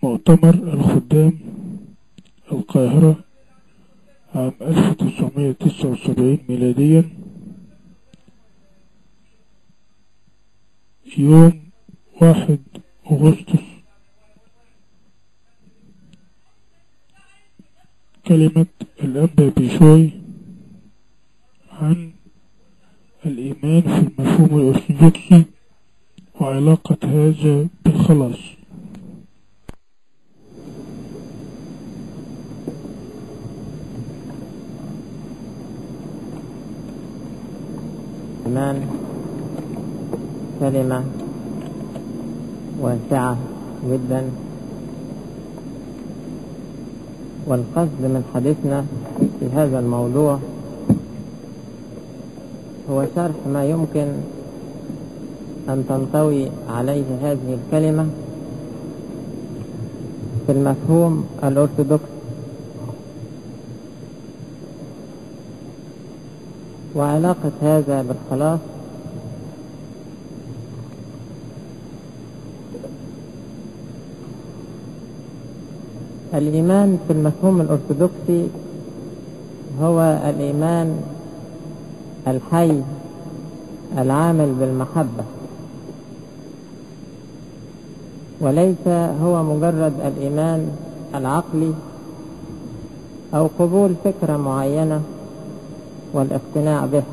مؤتمر الخدام القاهرة عام 1979 ميلاديا، يوم 1 أغسطس. كلمة الأنبا بيشوي عن الإيمان في المفهوم الأرثوذكسي وعلاقة هذا بالخلاص. الإيمان كلمة واسعة جدا، والقصد من حديثنا في هذا الموضوع هو شرح ما يمكن أن تنطوي عليه هذه الكلمة في المفهوم الأرثوذكسي، وعلاقة هذا بالخلاص. الإيمان في المفهوم الأرثوذكسي هو الإيمان الحي العامل بالمحبة، وليس هو مجرد الإيمان العقلي أو قبول فكرة معينة والاقتناع به،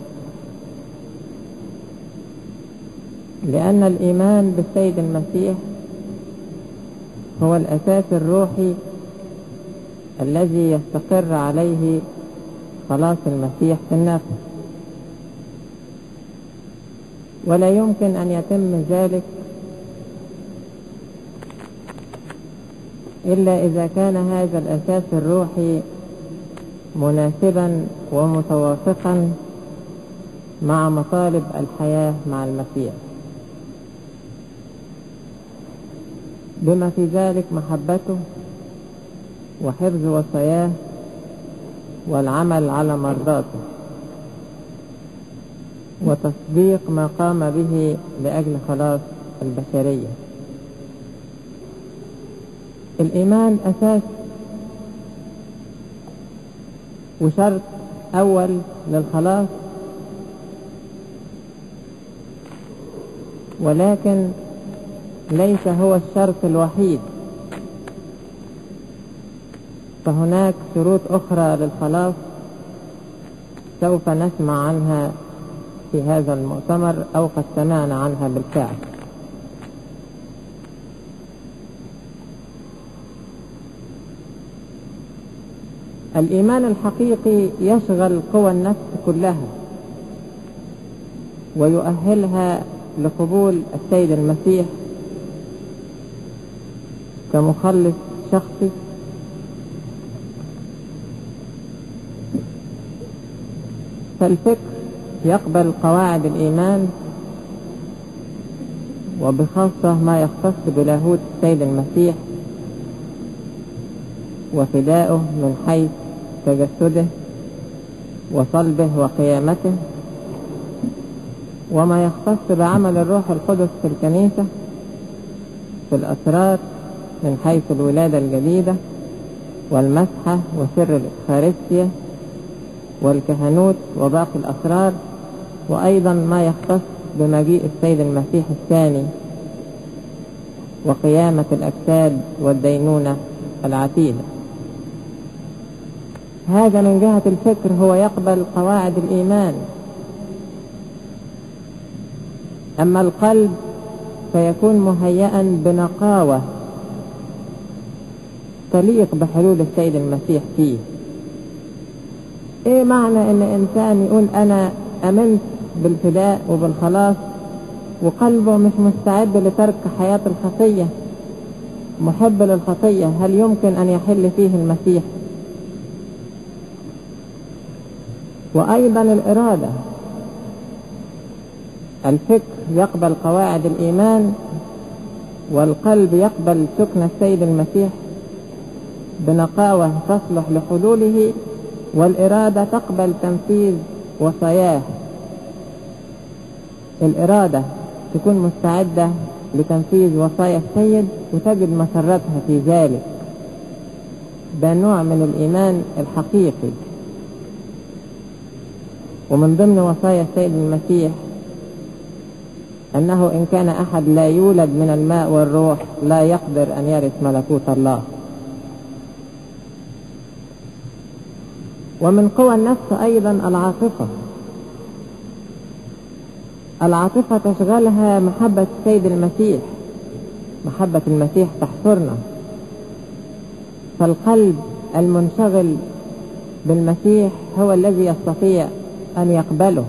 لأن الإيمان بالسيد المسيح هو الأساس الروحي الذي يستقر عليه خلاص المسيح في النفس، ولا يمكن أن يتم ذلك إلا إذا كان هذا الأساس الروحي مناسبا ومتوافقا مع مطالب الحياة مع المسيح، بما في ذلك محبته وحفظ وصاياه والعمل على مرضاته وتصديق ما قام به لأجل خلاص البشرية. الإيمان أساس وشرط أول للخلاص، ولكن ليس هو الشرط الوحيد، فهناك شروط أخرى للخلاص سوف نسمع عنها في هذا المؤتمر أو قد سمعنا عنها بالفعل. الإيمان الحقيقي يشغل قوى النفس كلها ويؤهلها لقبول السيد المسيح كمخلص شخصي، فالفكر يقبل قواعد الإيمان وبخاصة ما يختص بلاهوت السيد المسيح وفدائه من حيث تجسده وصلبه وقيامته، وما يختص بعمل الروح القدس في الكنيسة في الأسرار من حيث الولادة الجديدة والمسحة وسر الإفخارستيا والكهنوت وباقي الأسرار، وأيضا ما يختص بمجيء السيد المسيح الثاني وقيامة الأجساد والدينونة العتيدة. هذا من جهة الفكر هو يقبل قواعد الإيمان. أما القلب فيكون مهيئا بنقاوة تليق بحلول السيد المسيح فيه. ايه معنى ان انسان يقول انا امنت بالفداء وبالخلاص وقلبه مش مستعد لترك حياة الخطية، محب للخطية؟ هل يمكن ان يحل فيه المسيح؟ وايضا الارادة، الفكر يقبل قواعد الايمان والقلب يقبل سكن السيد المسيح بنقاوة تصلح لحلوله، والإرادة تقبل تنفيذ وصاياه. الإرادة تكون مستعدة لتنفيذ وصايا السيد وتجد مسرتها في ذلك. ده نوع من الإيمان الحقيقي. ومن ضمن وصايا السيد المسيح أنه إن كان أحد لا يولد من الماء والروح لا يقدر أن يرث ملكوت الله. ومن قوى النفس أيضا العاطفة. العاطفة تشغلها محبة السيد المسيح. محبة المسيح تحصرنا. فالقلب المنشغل بالمسيح هو الذي يستطيع أن يقبله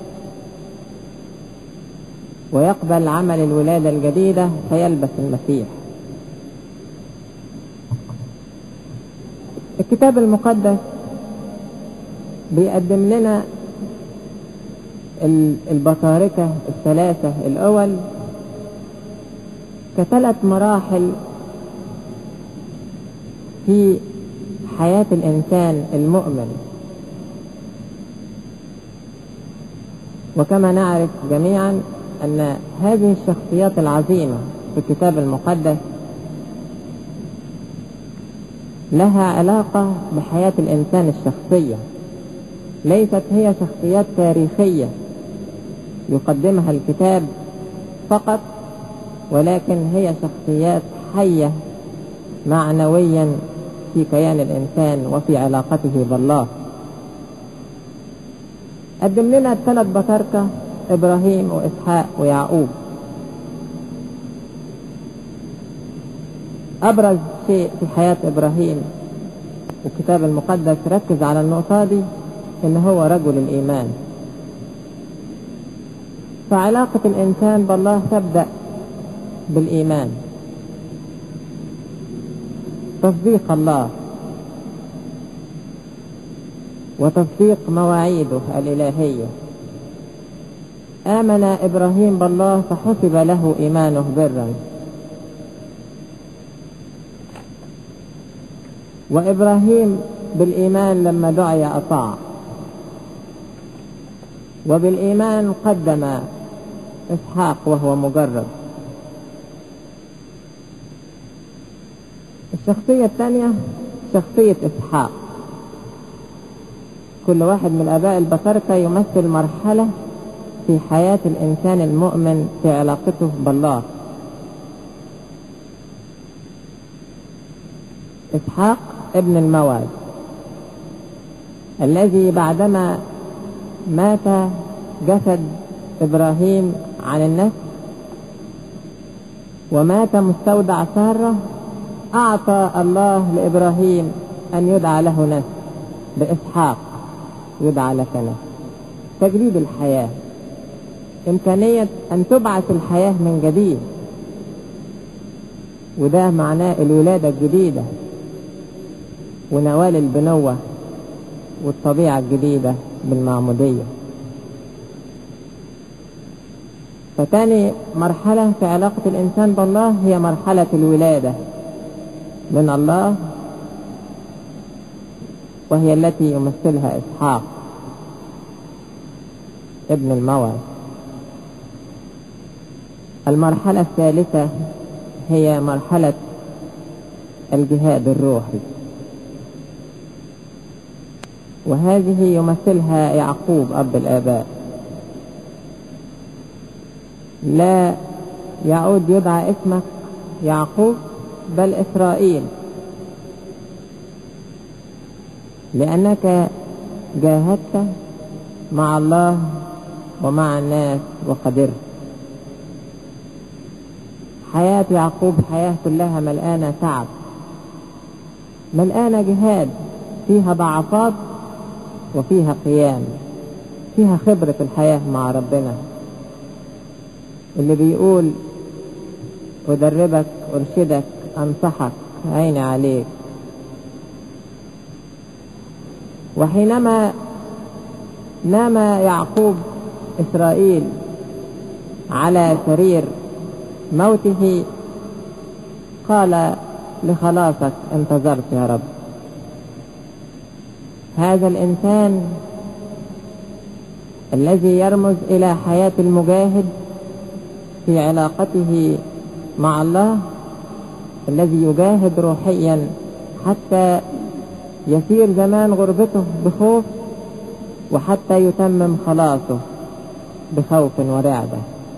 ويقبل عمل الولادة الجديدة فيلبس المسيح. الكتاب المقدس بيقدم لنا البطاركة الثلاثة الأول كثلاث مراحل في حياة الإنسان المؤمن. وكما نعرف جميعا أن هذه الشخصيات العظيمة في الكتاب المقدس لها علاقة بحياة الإنسان الشخصية، ليست هي شخصيات تاريخية يقدمها الكتاب فقط، ولكن هي شخصيات حية معنويا في كيان الإنسان وفي علاقته بالله. قدم لنا الثلاث بطاركة إبراهيم وإسحاق ويعقوب. أبرز شيء في حياة إبراهيم والكتاب المقدس ركز على النقطة دي إن هو رجل الإيمان. فعلاقة الإنسان بالله تبدأ بالإيمان، تصديق الله وتصديق مواعيده الإلهية. آمن إبراهيم بالله فحسب له إيمانه برا. وإبراهيم بالإيمان لما دعي أطاع، وبالإيمان قدم إسحاق وهو مجرب. الشخصية الثانية شخصية إسحاق. كل واحد من الآباء البطاركة يمثل مرحلة في حياة الإنسان المؤمن في علاقته بالله. إسحاق ابن الموعد الذي بعدما مات جسد إبراهيم عن النفس ومات مستودع سارة، أعطى الله لإبراهيم أن يدعى له نسل بإسحاق، يدعى لك نسل. تجديد الحياة، إمكانية أن تبعث الحياة من جديد، وده معناه الولادة الجديدة ونوال البنوة والطبيعة الجديدة بالمعمودية. فتاني مرحلة في علاقة الإنسان بالله هي مرحلة الولادة من الله، وهي التي يمثلها إسحاق ابن الموعد. المرحلة الثالثة هي مرحلة الجهاد الروحي، وهذه يمثلها يعقوب أب الآباء. لا يعود يدعى اسمك يعقوب بل إسرائيل، لأنك جاهدت مع الله ومع الناس وقدرت. حياة يعقوب حياة كلها ملآنة تعب، ملآنة جهاد، فيها ضعفات وفيها قيام، فيها خبرة الحياة مع ربنا. اللي بيقول أدربك أرشدك أنصحك عيني عليك. وحينما نام يعقوب إسرائيل على سرير موته قال لخلاصك انتظرت يا رب. هذا الإنسان الذي يرمز إلى حياة المجاهد في علاقته مع الله الذي يجاهد روحيا حتى يسير زمان غربته بخوف، وحتى يتمم خلاصه بخوف ورعبة.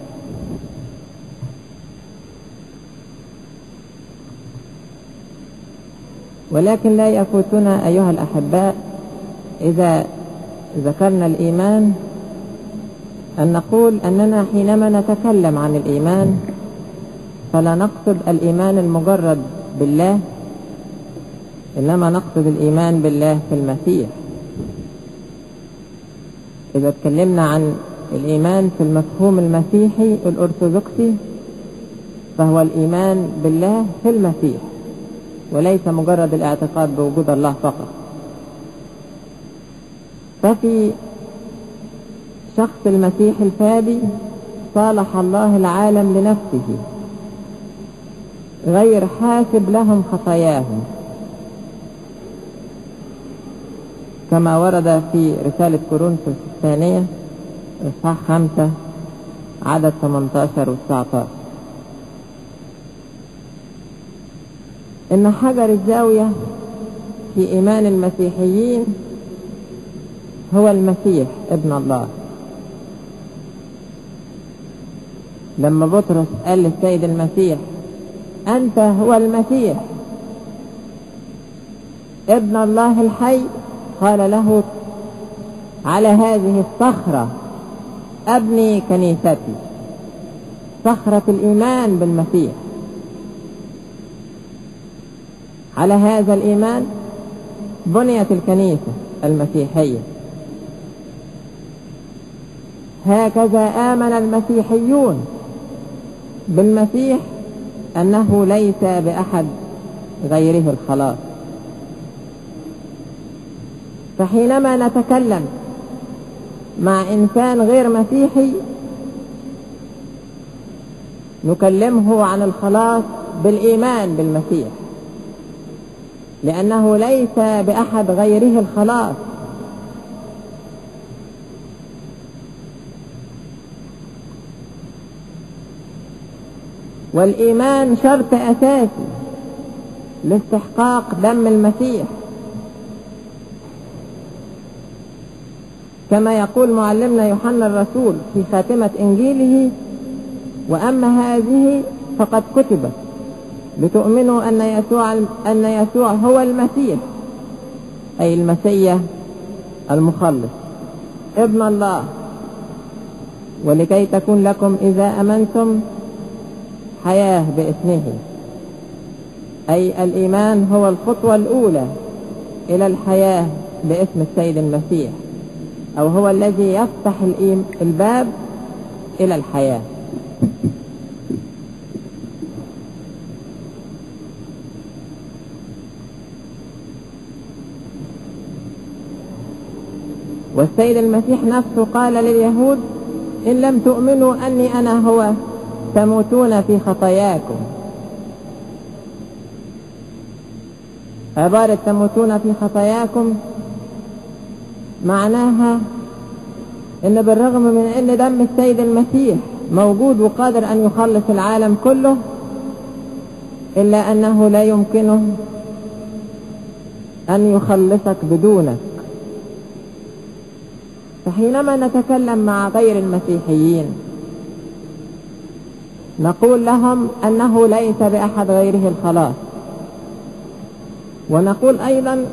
ولكن لا يفوتنا أيها الأحباء إذا ذكرنا الإيمان أن نقول أننا حينما نتكلم عن الإيمان فلا نقصد الإيمان المجرد بالله، إنما نقصد الإيمان بالله في المسيح. إذا تكلمنا عن الإيمان في المفهوم المسيحي الأرثوذكسي فهو الإيمان بالله في المسيح، وليس مجرد الاعتقاد بوجود الله فقط. ففي شخص المسيح الفادي صالح الله العالم لنفسه غير حاسب لهم خطاياهم، كما ورد في رسالة كورنثوس الثانية إصحاح 5 عدد 18 و 19 إن حجر الزاوية في إيمان المسيحيين هو المسيح ابن الله. لما بطرس قال للسيد المسيح أنت هو المسيح ابن الله الحي، قال له على هذه الصخرة أبني كنيستي، صخرة الإيمان بالمسيح. على هذا الإيمان بنيت الكنيسة المسيحية. هكذا آمن المسيحيون بالمسيح أنه ليس بأحد غيره الخلاص. فحينما نتكلم مع إنسان غير مسيحي نكلمه عن الخلاص بالإيمان بالمسيح، لأنه ليس بأحد غيره الخلاص. والإيمان شرط أساسي لاستحقاق دم المسيح، كما يقول معلمنا يوحنا الرسول في خاتمة إنجيله: وأما هذه فقد كتبت لتؤمنوا أن يسوع هو المسيح، أي المسيح المخلص ابن الله، ولكي تكون لكم إذا أمنتم حياة باسمه. أي الإيمان هو الخطوة الأولى إلى الحياة باسم السيد المسيح، أو هو الذي يفتح الباب إلى الحياة. والسيد المسيح نفسه قال لليهود: إن لم تؤمنوا أني أنا هو تموتون في خطاياكم. عبارة تموتون في خطاياكم معناها إن بالرغم من أن دم السيد المسيح موجود وقادر أن يخلص العالم كله، إلا أنه لا يمكنه أن يخلصك بدونك. فحينما نتكلم مع غير المسيحيين نقول لهم أنه ليس بأحد غيره الخلاص، ونقول أيضا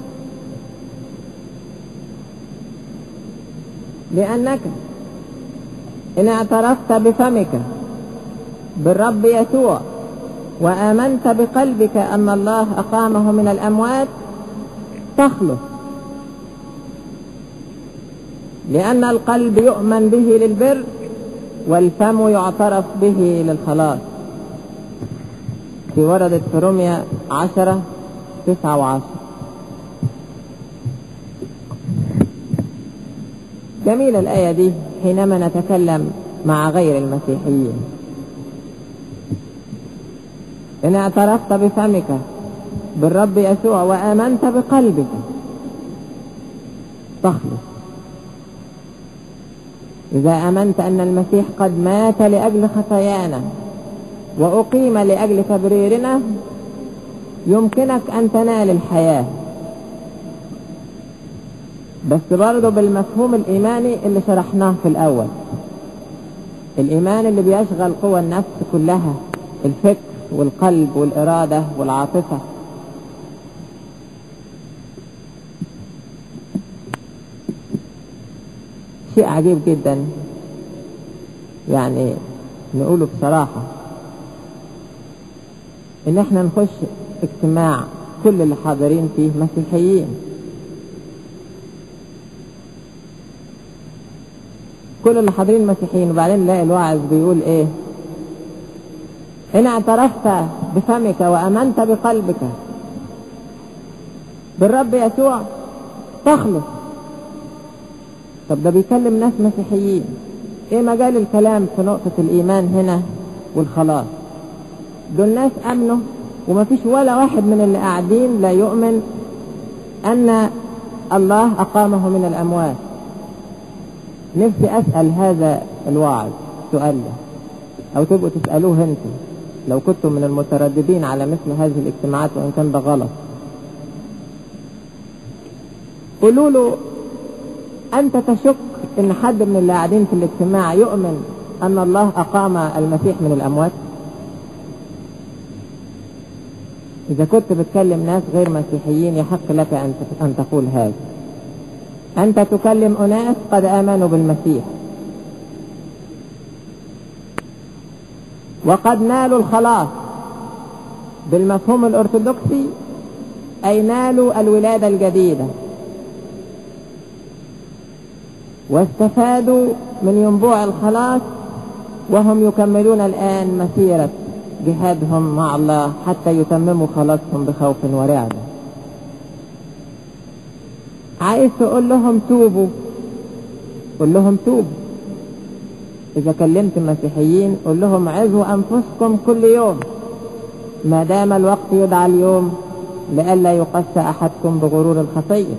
لأنك إن اعترفت بفمك بالرب يسوع وآمنت بقلبك أن الله أقامه من الأموات تخلص، لأن القلب يؤمن به للبر والفم يعترف به للخلاص. في وردت في روميا 10:9 و10. جميلة الآية دي حينما نتكلم مع غير المسيحيين. إن اعترفت بفمك بالرب يسوع وآمنت بقلبك تخلص. إذا آمنت أن المسيح قد مات لأجل خطايانا وأقيم لأجل تبريرنا يمكنك أن تنال الحياة، بس برضه بالمفهوم الإيماني اللي شرحناه في الأول، الإيمان اللي بيشغل قوى النفس كلها، الفكر والقلب والإرادة والعاطفة. شيء عجيب جدا، يعني نقوله بصراحة، إن احنا نخش اجتماع كل اللي حاضرين فيه مسيحيين، كل اللي حاضرين مسيحيين، وبعدين نلاقي الواعظ بيقول ايه؟ إن اعترفت بفمك وأمنت بقلبك بالرب يسوع تخلص. طب ده بيكلم ناس مسيحيين، ايه مجال الكلام في نقطة الإيمان هنا والخلاص؟ دول ناس أمنوا، وما فيش ولا واحد من اللي قاعدين لا يؤمن أن الله أقامه من الأموات. نفسي أسأل هذا الواعظ سؤال ده، أو تبقوا تسألوه انتم لو كنتم من المترددين على مثل هذه الاجتماعات، وإن كان ده غلط. قولوا له أنت تشك إن حد من اللي قاعدين في الاجتماع يؤمن أن الله أقام المسيح من الأموات؟ إذا كنت بتكلم ناس غير مسيحيين يحق لك أن تقول هذا. أنت تكلم أناس قد آمنوا بالمسيح وقد نالوا الخلاص بالمفهوم الأرثوذكسي، أي نالوا الولادة الجديدة واستفادوا من ينبوع الخلاص، وهم يكملون الآن مسيرة جهادهم مع الله حتى يتمموا خلاصهم بخوف ورعدة. عايز تقول لهم توبوا، قل لهم توبوا. إذا كلمت مسيحيين قل لهم عظوا أنفسكم كل يوم ما دام الوقت يدعى اليوم، لئلا يقسى أحدكم بغرور الخطية.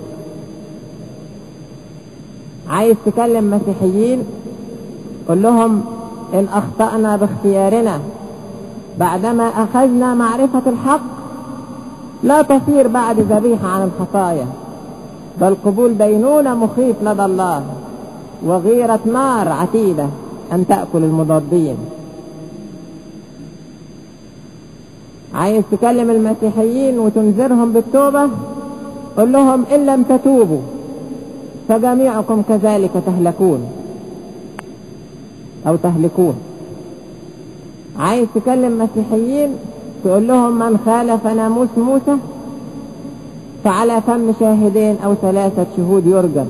عايز تكلم مسيحيين قل لهم إن أخطأنا باختيارنا بعدما أخذنا معرفة الحق لا تصير بعد ذبيحة عن الخطايا، بل قبول دينونة مخيف لدى الله وغيرة نار عتيدة أن تأكل المضادين. عايز تكلم المسيحيين وتنذرهم بالتوبة قل لهم إن لم تتوبوا فجميعكم كذلك تهلكون أو تهلكون. عايز تكلم مسيحيين تقول لهم من خالف ناموس موسى فعلى فم شاهدين أو 3 شهود يرجم،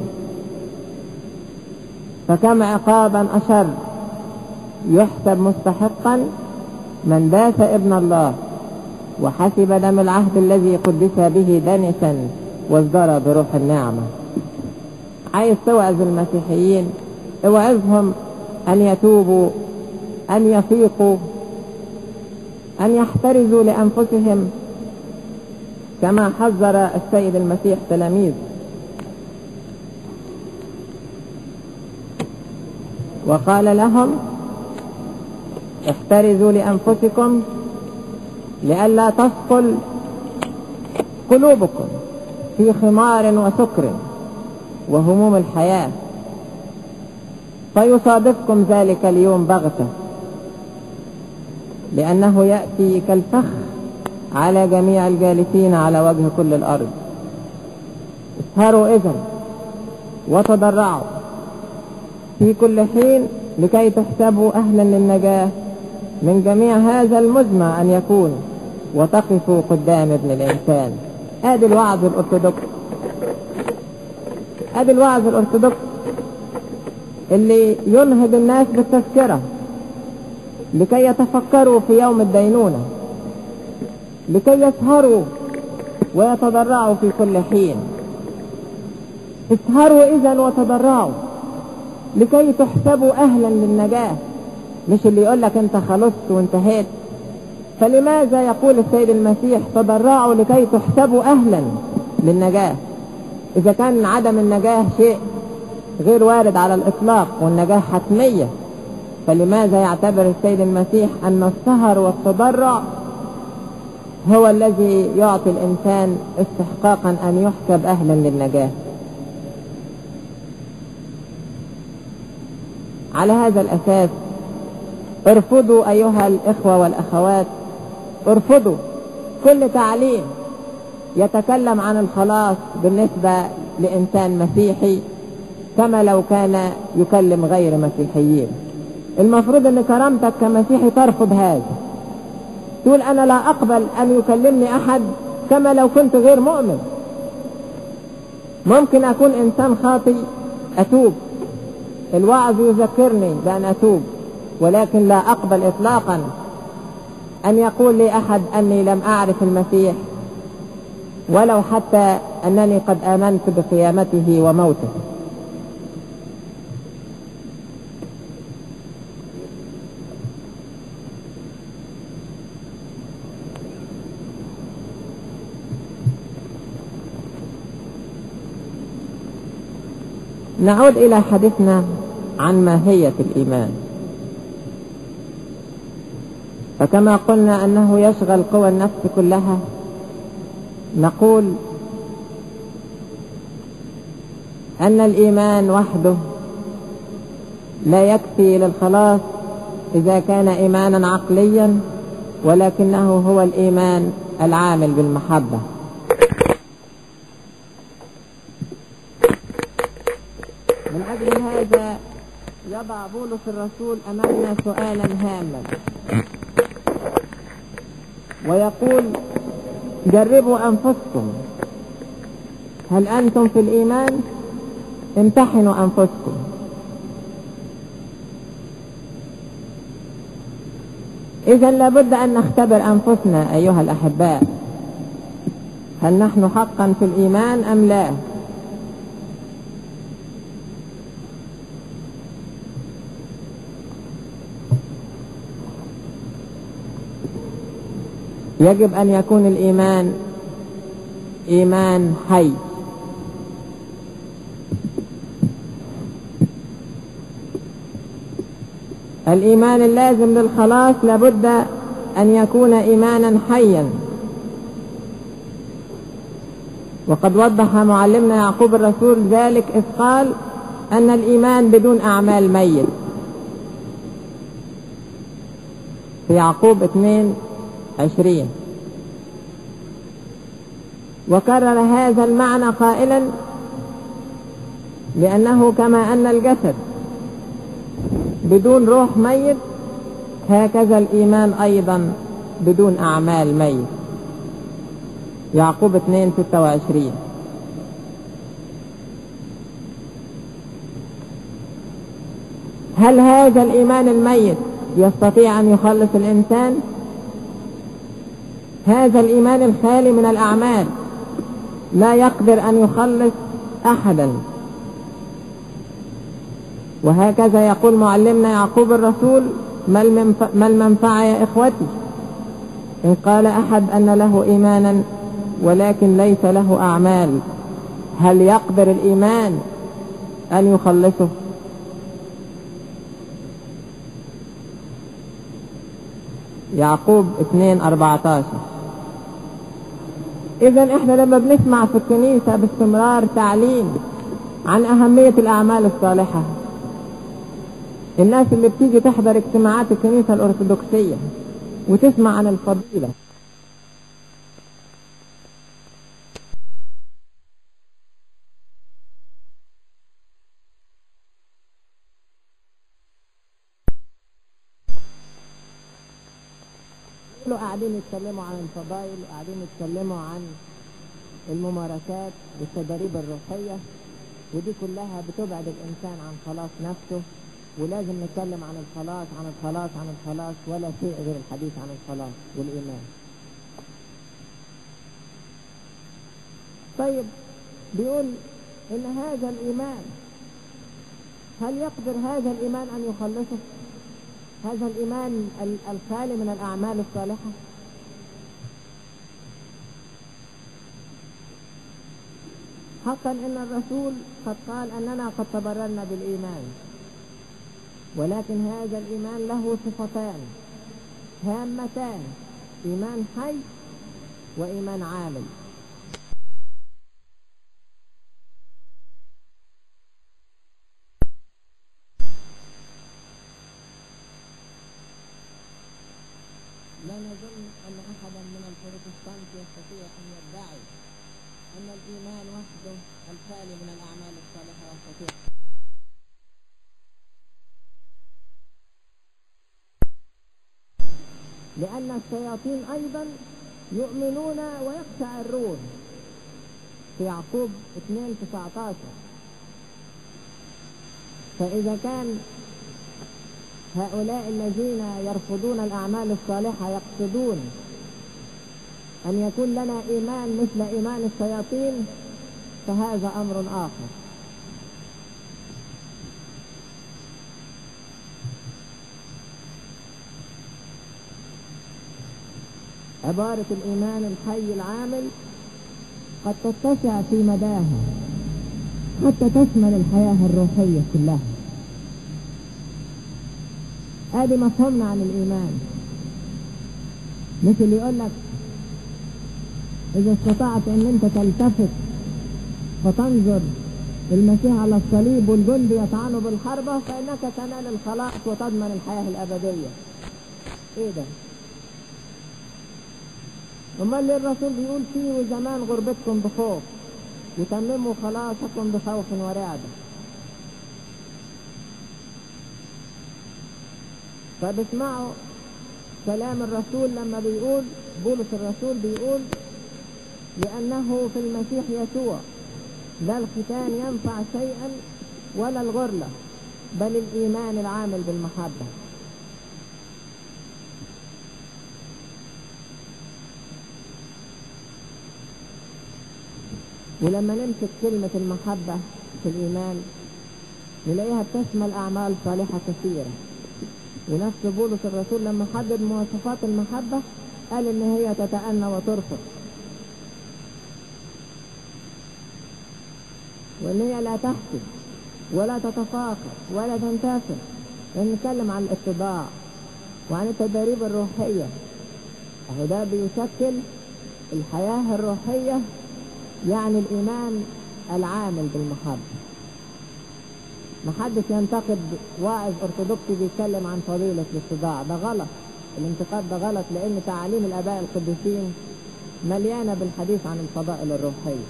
فكم عقابا أشر يحسب مستحقا من داس ابن الله وحسب دم العهد الذي قدس به دنسا وازدرى بروح النعمة. عايز توعظ المسيحيين اوعظهم أن يتوبوا، أن يفيقوا، أن يحترزوا لأنفسهم كما حذر السيد المسيح تلاميذه، وقال لهم احترزوا لأنفسكم لئلا تثقل قلوبكم في خمار وسكر وهموم الحياة فيصادفكم ذلك اليوم بغتة، لأنه يأتي كالفخ على جميع الجالسين على وجه كل الأرض. اسهروا إذن وتضرعوا في كل حين لكي تحسبوا أهلا للنجاة من جميع هذا المزمع أن يكون، وتقفوا قدام ابن الإنسان. هذا الوعظ الأرثوذكسي، هذا الوعظ الأرثوذكسي اللي ينهض الناس بالتذكرة لكي يتفكروا في يوم الدينونة، لكي يسهروا ويتضرعوا في كل حين. اسهروا إذن وتضرعوا لكي تحسبوا أهلا للنجاة، مش اللي يقول لك انت خلصت وانتهيت. فلماذا يقول السيد المسيح تضرعوا لكي تحسبوا أهلا للنجاة؟ إذا كان عدم النجاة شيء غير وارد على الإطلاق والنجاة حتمية، فلماذا يعتبر السيد المسيح أن السهر والتضرع هو الذي يعطي الإنسان استحقاقا أن يحسب أهلا للنجاة؟ على هذا الأساس ارفضوا أيها الإخوة والأخوات، ارفضوا كل تعليم يتكلم عن الخلاص بالنسبة لإنسان مسيحي كما لو كان يكلم غير مسيحيين. المفروض أن كرامتك كمسيحي ترفض هذا، تقول أنا لا أقبل أن يكلمني أحد كما لو كنت غير مؤمن. ممكن أكون إنسان خاطئ أتوب، الوعظ يذكرني بأن أتوب، ولكن لا أقبل إطلاقا أن يقول لي أحد أني لم أعرف المسيح ولو حتى أنني قد آمنت بقيامته وموته. نعود إلى حديثنا عن ماهية الإيمان. فكما قلنا أنه يشغل قوى النفس كلها، نقول أن الإيمان وحده لا يكفي للخلاص إذا كان إيمانا عقليا، ولكنه هو الإيمان العامل بالمحبة. من أجل هذا يضع بولس الرسول أمامنا سؤالا هاما ويقول: جربوا أنفسكم، هل أنتم في الإيمان؟ امتحنوا أنفسكم. إذن لابد أن نختبر أنفسنا أيها الأحباء، هل نحن حقا في الإيمان أم لا؟ يجب أن يكون الإيمان إيمان حي. الإيمان اللازم للخلاص لابد أن يكون إيمانا حيا. وقد وضح معلمنا يعقوب الرسول ذلك إذ قال أن الإيمان بدون أعمال ميت في يعقوب 2:20. وكرر هذا المعنى قائلا: لأنه كما أن الجسد بدون روح ميت، هكذا الإيمان أيضا بدون أعمال ميت. يعقوب 2:26. هل هذا الإيمان الميت يستطيع أن يخلص الإنسان؟ هذا الإيمان الخالي من الأعمال لا يقدر أن يخلص أحدا. وهكذا يقول معلمنا يعقوب الرسول: ما المنفعة يا إخوتي إن قال أحد أن له إيمانا ولكن ليس له أعمال؟ هل يقدر الإيمان أن يخلصه؟ يعقوب 2:14. إذن إحنا لما بنسمع في الكنيسة باستمرار تعليم عن أهمية الأعمال الصالحة، الناس اللي بتيجي تحضر اجتماعات الكنيسة الأرثوذكسية وتسمع عن الفضيلة، قاعدين يتكلموا عن الفضائل وقاعدين يتكلموا عن الممارسات والتدريب الروحية، ودي كلها بتبعد الإنسان عن خلاص نفسه. ولازم نتكلم عن الخلاص عن الخلاص عن الخلاص، ولا شيء غير الحديث عن الخلاص والإيمان. طيب بيقول إن هذا الإيمان، هل يقدر هذا الإيمان أن يخلصه؟ هذا الإيمان الخالي من الأعمال الصالحة؟ حقا إن الرسول قد قال أننا قد تبررنا بالإيمان، ولكن هذا الإيمان له صفتان هامتان: إيمان حي وإيمان عامل. لا نظن أن أحدا من البروتستانت يستطيع أن يدعي أن الإيمان وحده الخالي من الأعمال الصالحة يستطيع، لأن الشياطين أيضا يؤمنون ويقشعرون في يعقوب 2:19. فإذا كان هؤلاء الذين يرفضون الأعمال الصالحة يقصدون أن يكون لنا إيمان مثل إيمان الشياطين، فهذا أمر آخر. عبارة الإيمان الحي العامل قد تتسع في مداها حتى تشمل الحياة الروحية كلها. هذا مفهومنا عن الإيمان. مثل يقول لك إذا استطعت أن أنت تلتفت فتنظر المسيح على الصليب والجند يطعنه بالحربة فإنك تنال الخلاص وتضمن الحياة الأبدية. إيه ده؟ أمال ليه الرسول بيقول فيه وزمان غربتكم بخوف يتمموا خلاصكم بخوف ورعدة؟ فبسمعوا كلام الرسول لما بيقول بولس الرسول بيقول لأنه في المسيح يسوع لا الختان ينفع شيئا ولا الغرلة بل الإيمان العامل بالمحبة. ولما نمسك كلمة المحبة في الإيمان نلاقيها بتشمل أعمال صالحة كثيرة. ونفس بولس الرسول لما حدد مواصفات المحبة قال إن هي تتأنى وترفق، وإن هي لا تحسد ولا تتفاخر ولا تنتفع. نتكلم عن الاتباع وعن التدريب الروحية، وده بيشكل الحياة الروحية، يعني الإيمان العامل بالمحبة. محدش ينتقد واعظ أرثوذكسي بيتكلم عن فضيلة الاتباع، ده غلط. الانتقاد ده غلط، لأن تعاليم الآباء القديسين مليانة بالحديث عن الفضائل الروحية.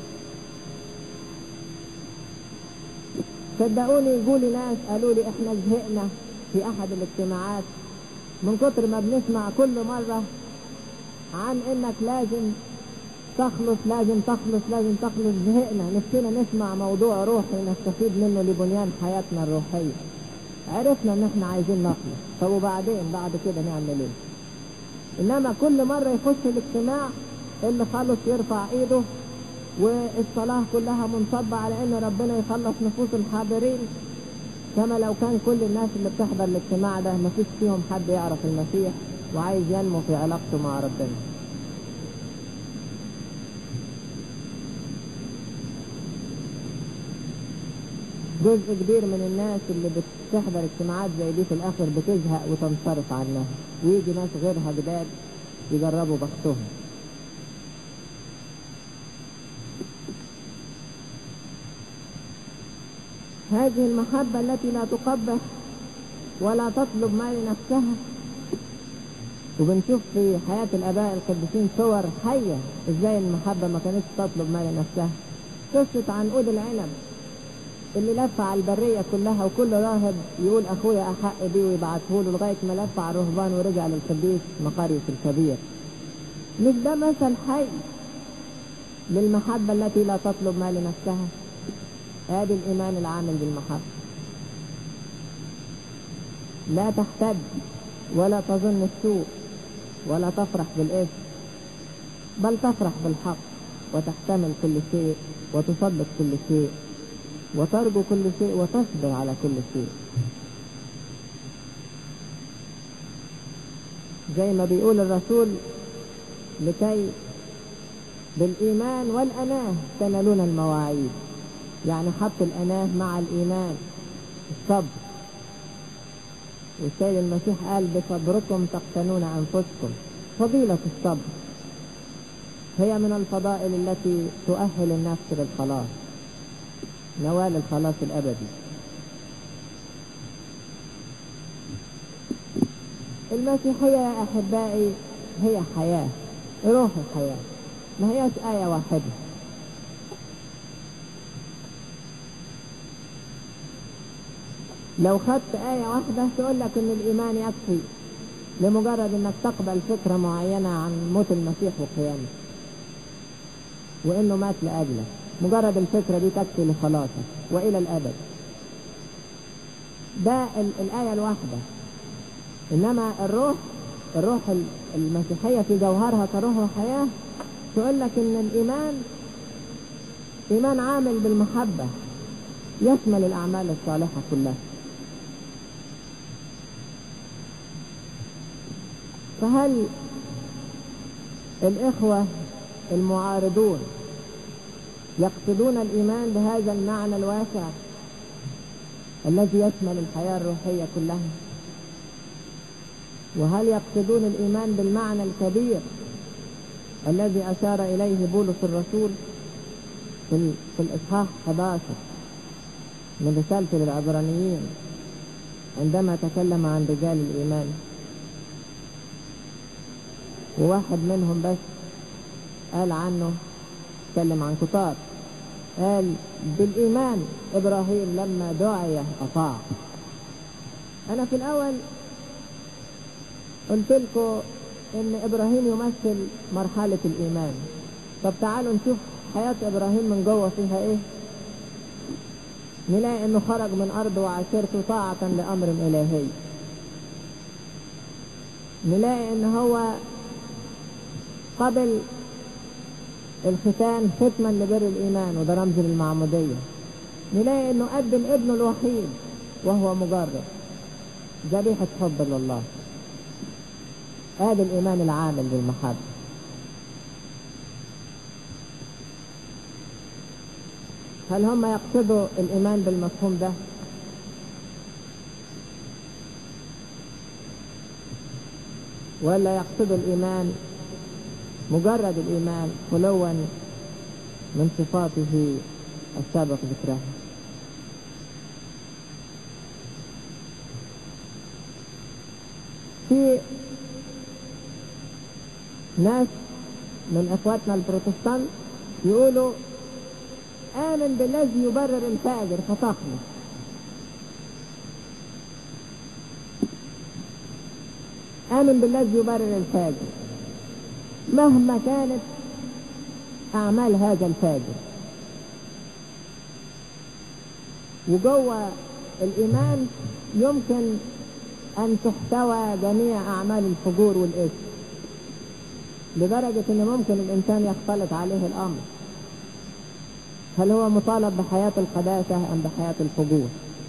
صدقوني يقولي ناس قالوا لي احنا زهقنا في أحد الاجتماعات من كتر ما بنسمع كل مرة عن انك لازم تخلص لازم تخلص لازم تخلص. زهقنا، نفسنا نسمع موضوع روحي نستفيد منه لبنيان حياتنا الروحية. عرفنا ان احنا عايزين نخلص، طب وبعدين بعد كده نعمل ايه؟ انما كل مرة يخش الاجتماع اللي خلص يرفع ايده والصلاة كلها منصبة على ان ربنا يخلص نفوس الحاضرين، كما لو كان كل الناس اللي بتحضر الاجتماع ده مفيش فيهم حد يعرف المسيح وعايز ينمو في علاقته مع ربنا. جزء كبير من الناس اللي بتحضر اجتماعات زي دي في الاخر بتزهق وتنصرف عنها، ويجي ناس غيرها جداد يجربوا بختهم. هذه المحبة التي لا تقبح ولا تطلب ما لنفسها، وبنشوف في حياة الآباء القديسين صور حية ازاي المحبة ما كانتش تطلب ما لنفسها. قصة عنقود العنب اللي لف على البرية كلها، وكل راهب يقول أخويا أحق بيه ويبعته له، لغاية ما لف على الرهبان ورجع للقديس مقاريوس الكبير. مش ده مثل حي للمحبة التي لا تطلب ما لنفسها؟ هذا الإيمان العامل بالمحبة. لا تحتد ولا تظن السوء ولا تفرح بالإثم، بل تفرح بالحق وتحتمل كل شيء وتصدق كل شيء وترجو كل شيء وتصبر على كل شيء. زي ما بيقول الرسول لكي بالإيمان والأناه تنالون المواعيد، يعني حط الأناه مع الإيمان، الصبر. والسيد المسيح قال بصبركم تقتنون أنفسكم. فضيلة الصبر هي من الفضائل التي تؤهل النفس للخلاص، نوال الخلاص الأبدي. المسيحية يا أحبائي هي حياة، روح الحياة، ما هيش آية واحدة. لو خدت آية واحدة تقول لك إن الإيمان يكفي لمجرد إنك تقبل فكرة معينة عن موت المسيح وقيامته وإنه مات لأجلك، مجرد الفكرة دي تكفي لخلاصك وإلى الأبد. ده الآية الواحدة. إنما الروح المسيحية في جوهرها كروح وحياة تقول لك إن الإيمان إيمان عامل بالمحبة، يشمل الأعمال الصالحة كلها. فهل الإخوة المعارضون يقصدون الإيمان بهذا المعنى الواسع الذي يشمل الحياة الروحية كلها؟ وهل يقصدون الإيمان بالمعنى الكبير الذي أشار إليه بولس الرسول في الإصحاح 11 من رسالته للعبرانيين عندما تكلم عن رجال الإيمان؟ وواحد منهم بس قال عنه، تكلم عن كتار، قال بالإيمان إبراهيم لما دعي أطاع. أنا في الأول قلت لكم إن إبراهيم يمثل مرحلة الإيمان. طب تعالوا نشوف حياة إبراهيم من جوه فيها إيه. نلاقي إنه خرج من أرض وعشيرته طاعة لأمر إلهي. نلاقي إن هو قبل الختان ختما لبر الإيمان وده رمز للمعمودية. نلاقي إنه قدم ابنه الوحيد وهو مجرد ذبيحة حب لله. هذا الإيمان العامل بالمحبة. هل هم يقصدوا الإيمان بالمفهوم ده؟ ولا يقصدوا الإيمان مجرد الإيمان خلوا من صفاته السابق ذكرها؟ في ناس من اخواتنا البروتستانت يقولوا آمن بالذي يبرر الفاجر فتخلص. آمن بالذي يبرر الفاجر مهما كانت أعمال هذا الفاجر. وجوه الإيمان يمكن أن تحتوى جميع أعمال الفجور والإثم، لدرجة أن ممكن الإنسان يختلط عليه الأمر، هل هو مطالب بحياة القداسة أم بحياة الفجور؟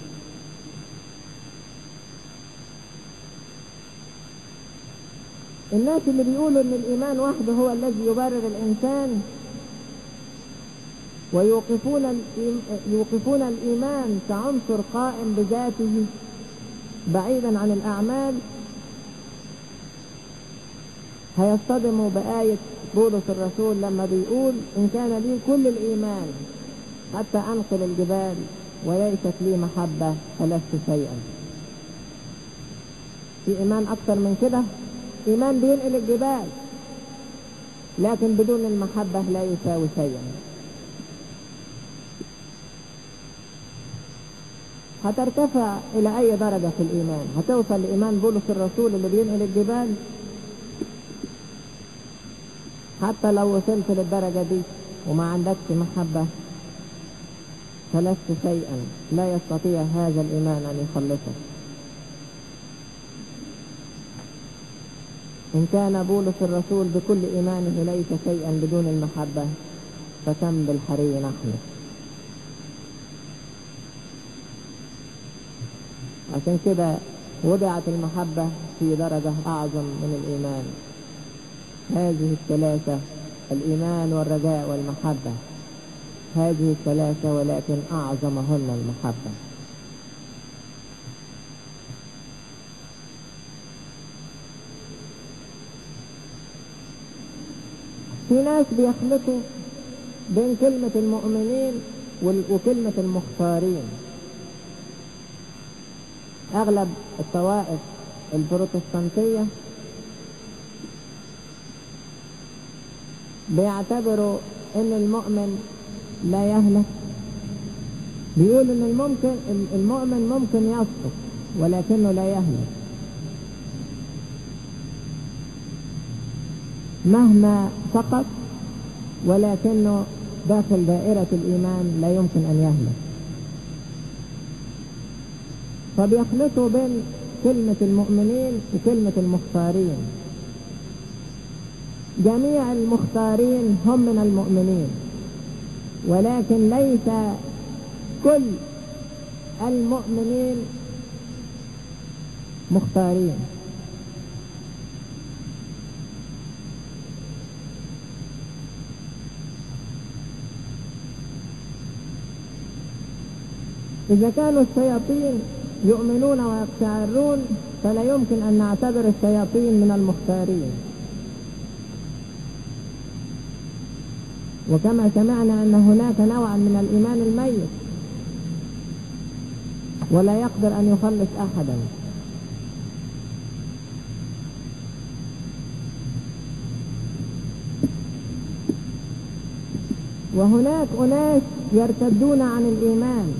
الناس اللي بيقولوا أن الإيمان وحده هو الذي يبرر الإنسان ويوقفون الإيمان كعنصر قائم بذاته بعيدا عن الأعمال هيصطدموا بآية بولس الرسول لما بيقول إن كان لي كل الإيمان حتى أنقل الجبال وليست لي محبة فلست شيئا. في إيمان أكثر من كده؟ إيمان بينقل الجبال لكن بدون المحبة لا يساوي شيئا. هترتفع إلى أي درجة في الإيمان؟ هتوصل لإيمان بولس الرسول اللي بينقل الجبال؟ حتى لو وصلت للدرجة دي وما عندكش محبة فلست شيئا، لا يستطيع هذا الإيمان أن يخلصك. إن كان بولس الرسول بكل إيمانه ليس شيئا بدون المحبة فكم بالحري نحن. عشان كده وضعت المحبة في درجة أعظم من الإيمان. هذه الثلاثة، الإيمان والرجاء والمحبة، هذه الثلاثة ولكن أعظمهن المحبة. في ناس بيخلطوا بين كلمة المؤمنين وكلمة المختارين. أغلب الطوائف البروتستانتية بيعتبروا إن المؤمن لا يهلك، بيقول إن المؤمن ممكن يسقط ولكنه لا يهلك، مهما سقط ولكنه داخل دائرة الإيمان لا يمكن أن يهلك. فبيخلطوا بين كلمة المؤمنين وكلمة المختارين. جميع المختارين هم من المؤمنين، ولكن ليس كل المؤمنين مختارين. إذا كانوا الشياطين يؤمنون ويقشعرون فلا يمكن أن نعتبر الشياطين من المختارين. وكما سمعنا أن هناك نوعا من الإيمان الميت ولا يقدر أن يخلص أحدا. وهناك أناس يرتدون عن الإيمان،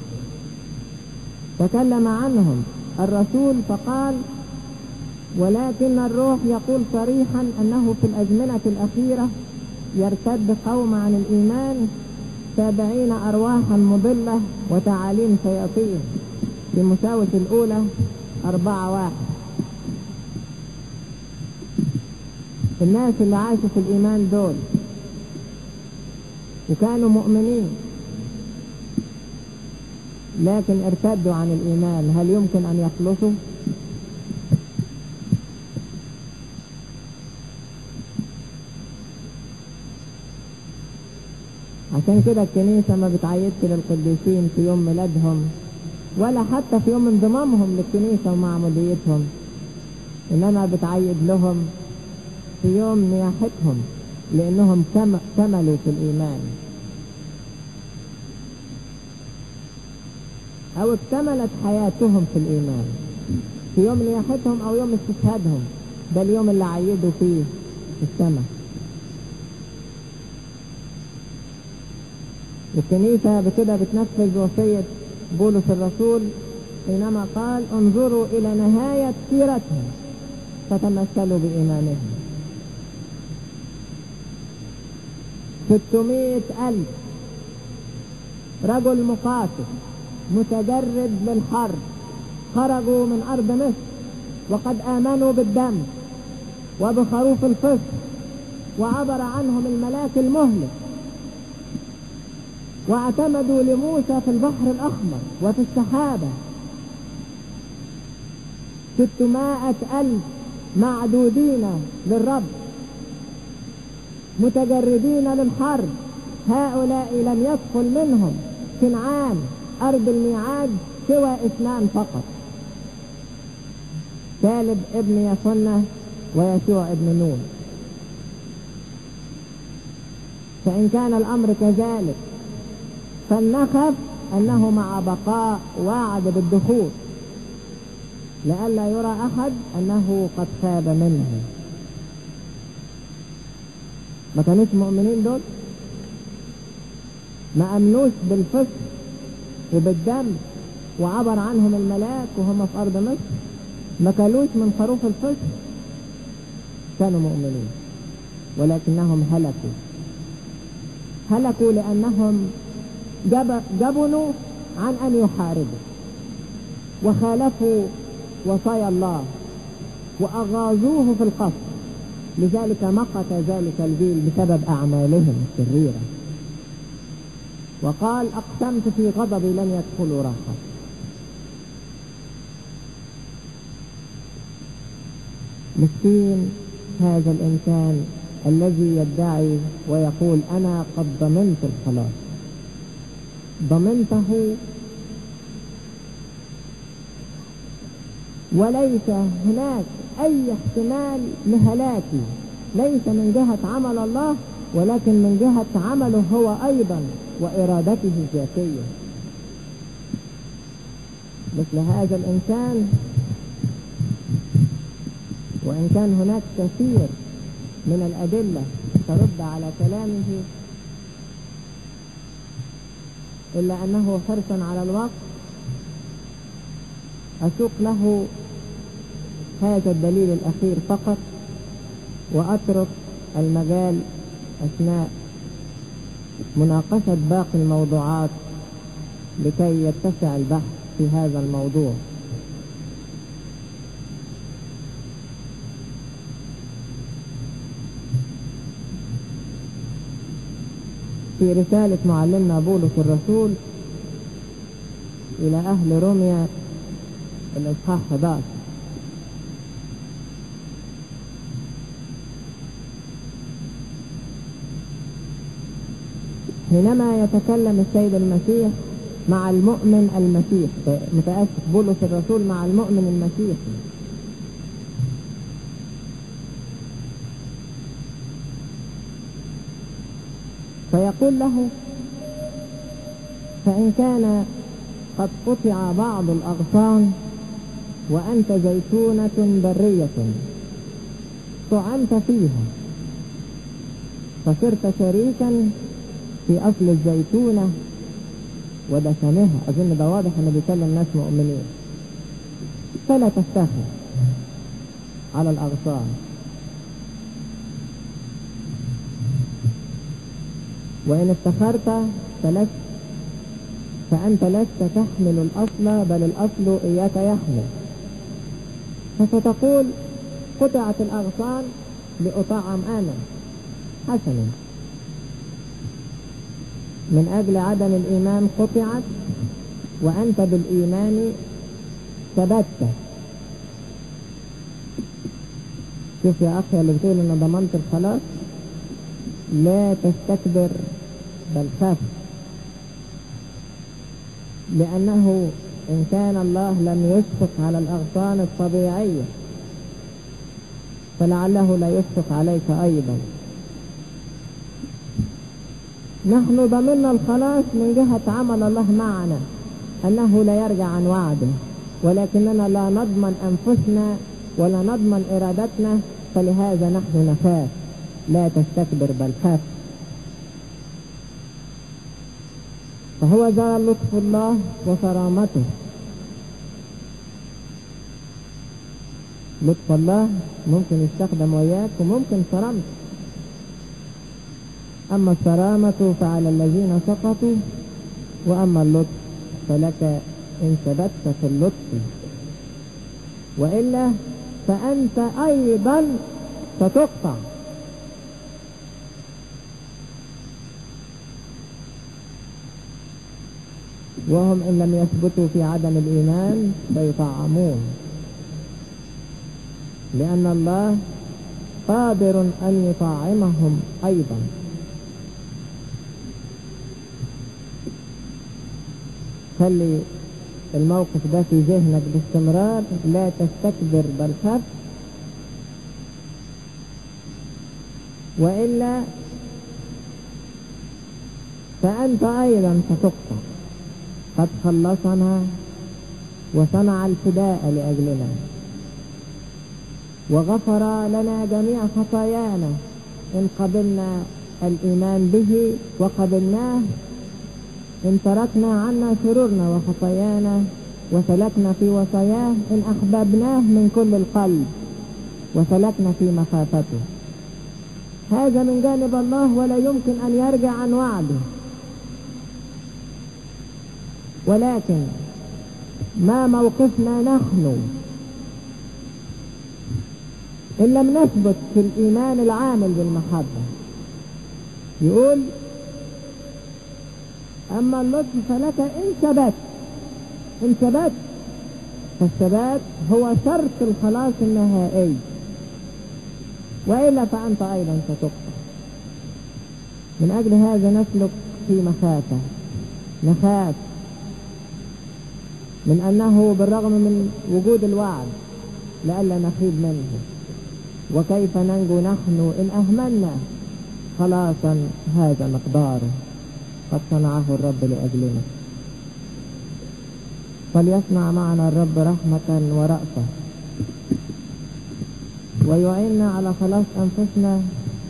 تكلم عنهم الرسول فقال: ولكن الروح يقول صريحا أنه في الأزمنة الأخيرة يرتد قوم عن الإيمان تابعين أرواحا مضلة وتعاليم شياطين. في مساوس الأولى 4:1. الناس اللي عاشوا في الإيمان دول وكانوا مؤمنين لكن ارتدوا عن الإيمان، هل يمكن أن يخلصوا؟ عشان كده الكنيسة ما بتعيدش للقديسين في يوم ميلادهم ولا حتى في يوم انضمامهم للكنيسة ومعموديتهم، إنما بتعيد لهم في يوم نياحتهم لأنهم كملوا في الإيمان أو اكتملت حياتهم في الإيمان في يوم نياحتهم أو يوم استشهادهم. ده اليوم اللي عيدوا فيه في السماء. الكنيسة بكده بتنفذ وصية بولس الرسول حينما قال: انظروا إلى نهاية سيرتهم فتمثلوا بإيمانهم. 600,000 رجل مقاتل متجرد للحرب خرجوا من أرض مصر وقد آمنوا بالدم وبخروف الفصح، وعبر عنهم الملاك المهلك واعتمدوا لموسى في البحر الأحمر وفي السحابة. 600,000 معدودين للرب متجردين للحرب. هؤلاء لم يدخل منهم كنعان أرض الميعاد سوى 2 فقط: كالب ابن يفنة ويشوع ابن نون. فإن كان الأمر كذلك فلنخف أنه مع بقاء وعد بالدخول لئلا يرى أحد أنه قد خاب منه. ما كانوش مؤمنين دول، ما أمنوش بالفسق وبالدم وعبر عنهم الملاك وهم في أرض مصر، ما كلوش من خروف الفسق، كانوا مؤمنين ولكنهم هلكوا لأنهم جبنوا عن أن يحاربوا وخالفوا وصايا الله وأغاظوه في القصر، لذلك مقت ذلك الجيل بسبب أعمالهم الشريرة. وقال: أقسمت في غضبي لن يدخلوا راحة. مسكين هذا الإنسان الذي يدعي ويقول: أنا قد ضمنت الخلاص. ضمنته وليس هناك أي احتمال لهلاكي ليس من جهة عمل الله، ولكن من جهة عمله هو أيضا وإرادته الذاتية. مثل هذا الإنسان، وإن كان هناك كثير من الأدلة ترد على كلامه، إلا أنه حرصا على الوقت أسوق له هذا الدليل الأخير فقط، وأترك المجال أثناء مناقشة باقي الموضوعات لكي يتسع البحث في هذا الموضوع. في رسالة معلمنا بولس الرسول إلى أهل روميا الإصحاح 11، حينما يتكلم السيد المسيح مع المؤمن المسيح، متأسف، بولس الرسول مع المؤمن المسيح، فيقول له: فإن كان قد قطع بعض الأغصان وأنت زيتونة برية طعنت فيها فصرت شريكا في أصل الزيتونة ودسمها. أظن ده واضح أنه بيكلم ناس مؤمنين. فلا تفتخر على الأغصان، وإن افتخرت فأنت لست تحمل الأصل، بل الأصل إياك يحمل. فستقول: قطعت الأغصان لأطعم أنا. حسنا، من أجل عدم الإيمان قطعت، وأنت بالإيمان ثبتت. شوف يا أخي اللي بتقول إن ضمنت الخلاص، لا تستكبر بل خف، لأنه إن كان الله لم يشفق على الأغصان الطبيعية فلعله لا يشفق عليك أيضا. نحن ضمننا الخلاص من جهة عمل الله معنا، أنه لا يرجع عن وعده، ولكننا لا نضمن أنفسنا ولا نضمن إرادتنا، فلهذا نحن نخاف. لا تستكبر بل خاف. فهو ذا لطف الله وصرامته. لطف الله ممكن يستخدم وياك وممكن صرامته. أما الصرامة فعلى الذين سقطوا، وأما اللطف فلك إن ثبتت في اللطف، وإلا فأنت أيضا ستقطع. وهم إن لم يثبتوا في عدم الإيمان سيطعمون، لأن الله قادر أن يطعمهم أيضا. خلي الموقف ده في ذهنك باستمرار. لا تستكبر بل خف، وإلا فأنت أيضا ستقطع. قد خلصنا وصنع الفداء لأجلنا، وغفر لنا جميع خطايانا إن قبلنا الإيمان به وقبلناه، إن تركنا عنا شرورنا وخطايانا وسلكنا في وصاياه، إن أحببناه من كل القلب وسلكنا في مخافته. هذا من جانب الله، ولا يمكن أن يرجع عن وعده. ولكن ما موقفنا نحن إن لم نثبت في الإيمان العامل بالمحبة؟ يقول: أما اللطف فلك إن ثبت. فالثبات هو شرط الخلاص النهائي، وإلا فأنت أيضا ستقطع. من أجل هذا نسلك في مخافة، نخاف من أنه بالرغم من وجود الوعد لئلا نخيب منه، وكيف ننجو نحن إن أهملنا خلاصا هذا مقداره قد صنعه الرب لأجلنا. فليصنع معنا الرب رحمة ورأفة ويعيننا على خلاص أنفسنا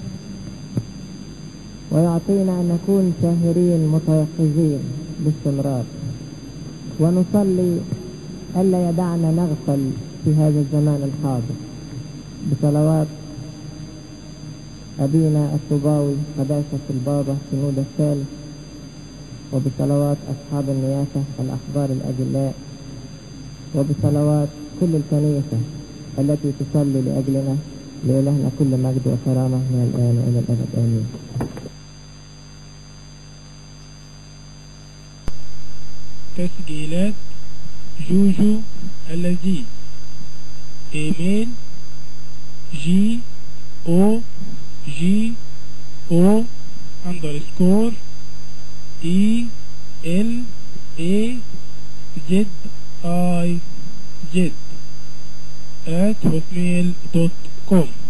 ويعطينا أن نكون ساهرين متيقظين باستمرار، ونصلي ألا يدعنا نغفل في هذا الزمان الحاضر بصلوات أبينا الطباوي قداسة البابا سنود الثالث، وبصلوات أصحاب النيافة الأحبار الأجلاء، وبصلوات كل الكنيسة التي تصلي لأجلنا. لإلهنا كل مجد وكرامة من الآن وإلى الأبد آمين. تسجيلات جوجو اللذيذ إيميل GOGO ELAZIZ @hotmail.com